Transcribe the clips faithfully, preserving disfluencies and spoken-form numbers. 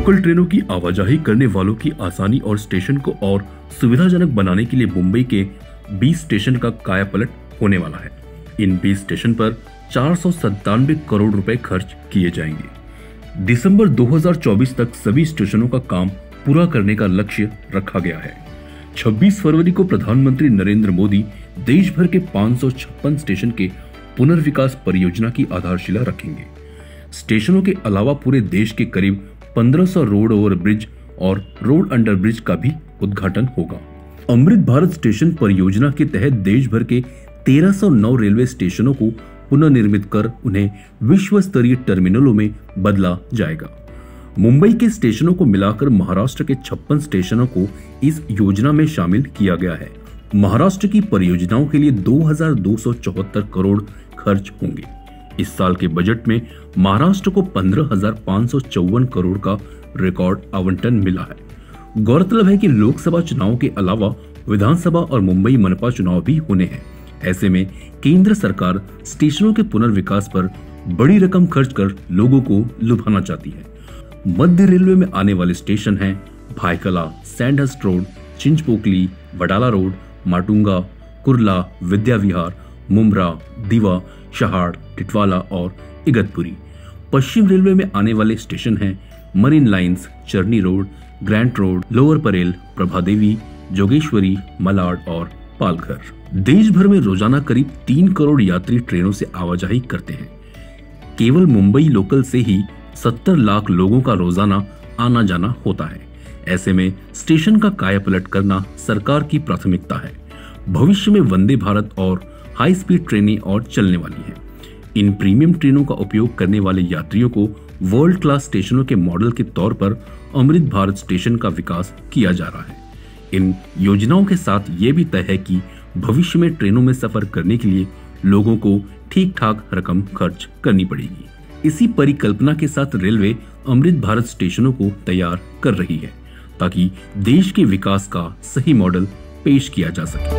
Local ट्रेनों की आवाजाही करने वालों की आसानी और स्टेशन को और सुविधाजनक बनाने के लिए मुंबई के बीस स्टेशन का कायापलट होने वाला है। इन बीस स्टेशन पर चार सौ सत्तानवे करोड़ रुपए खर्च किए जाएंगे। दिसंबर दो हज़ार चौबीस तक सभी स्टेशनों का काम पूरा करने का लक्ष्य रखा गया है। छब्बीस फरवरी को प्रधानमंत्री नरेंद्र मोदी देश भर के पाँच सौ छप्पन स्टेशन के पुनर्विकास परियोजना की आधारशिला रखेंगे। स्टेशनों के अलावा पूरे देश के करीब पंद्रह सौ रोड ओवर ब्रिज और रोड अंडर ब्रिज का भी उद्घाटन होगा। अमृत भारत स्टेशन परियोजना के तहत देश भर के तेरह सौ नौ रेलवे स्टेशनों को पुनर्निर्मित कर उन्हें विश्व स्तरीय टर्मिनलों में बदला जाएगा। मुंबई के स्टेशनों को मिलाकर महाराष्ट्र के छप्पन स्टेशनों को इस योजना में शामिल किया गया है। महाराष्ट्र की परियोजनाओं के लिए दो हज़ार दो सौ चौहत्तर करोड़ खर्च होंगे। इस साल के बजट में महाराष्ट्र को पंद्रह हज़ार पाँच सौ चौवन करोड़ का रिकॉर्ड आवंटन मिला है। गौरतलब है कि लोकसभा चुनाव के अलावा विधानसभा और मुंबई मनपा चुनाव भी होने हैं। ऐसे में केंद्र सरकार स्टेशनों के पुनर्विकास पर बड़ी रकम खर्च कर लोगों को लुभाना चाहती है। मध्य रेलवे में आने वाले स्टेशन हैं Byculla, Sandhurst Road, Chinchpokli, Wadala Road, Matunga, Kurla, Vidya Vihar, Mumbra, Diva, Shahad, Titwala और इगतपुरी। पश्चिम रेलवे में आने वाले स्टेशन हैं Marine Lines, Charni Road, Grant Road, Lower Parel, Prabhadevi, Jogeshwari, Malad और पालघर। देश भर में रोजाना करीब तीन करोड़ यात्री ट्रेनों से आवाजाही करते हैं। केवल मुंबई लोकल से ही सत्तर लाख लोगों का रोजाना आना जाना होता है। ऐसे में स्टेशन का कायापलट करना सरकार की प्राथमिकता है। भविष्य में वंदे भारत और हाई स्पीड ट्रेनें और चलने वाली हैं। इन प्रीमियम ट्रेनों का उपयोग करने वाले यात्रियों को वर्ल्ड क्लास स्टेशनों के मॉडल के तौर पर अमृत भारत स्टेशन का विकास किया जा रहा है। इन योजनाओं के साथ ये भी तय है कि भविष्य में ट्रेनों में सफर करने के लिए लोगों को ठीक ठाक रकम खर्च करनी पड़ेगी। इसी परिकल्पना के साथ रेलवे अमृत भारत स्टेशनों को तैयार कर रही है ताकि देश के विकास का सही मॉडल पेश किया जा सके।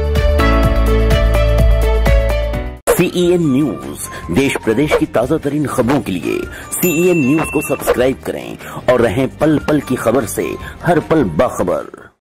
सीईएन न्यूज देश प्रदेश की ताजा तरीन खबरों के लिए सीईएन न्यूज को सब्सक्राइब करें और रहें पल पल की खबर से हर पल बाखबर।